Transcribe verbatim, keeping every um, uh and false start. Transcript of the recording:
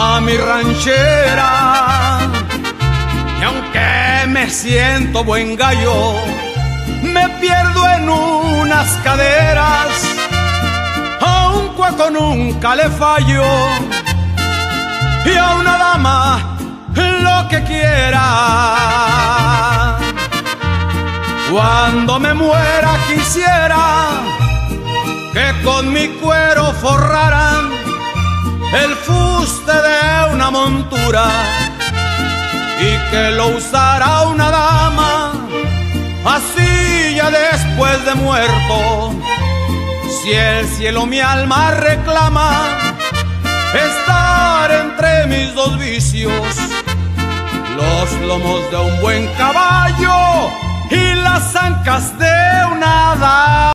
a mi ranchera. Y aunque me siento buen gallo, me pierdo en unas caderas, a un cuaco nunca le fallo, y a una dama lo que quiera. Cuando me muera quisiera que con mi cuero forraran el fuste de una montura, y que lo usara una dama, así ya después de muerto. Si el cielo mi alma reclama, estar entre mis dos vicios, los lomos de un buen caballo y las ancas de una dama.